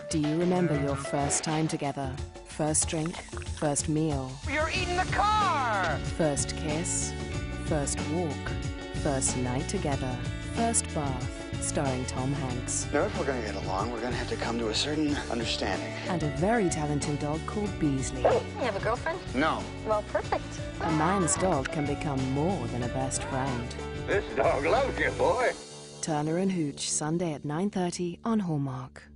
Do you remember your first time together? First drink, first meal. You're eating the car! First kiss, first walk, first night together, first bath. Starring Tom Hanks. Now, if we're going to get along, we're going to have to come to a certain understanding. And a very talented dog called Beasley. You have a girlfriend? No. Well, perfect. A man's dog can become more than a best friend. This dog loves you, boy. Turner and Hooch, Sunday at 9:30 on Hallmark.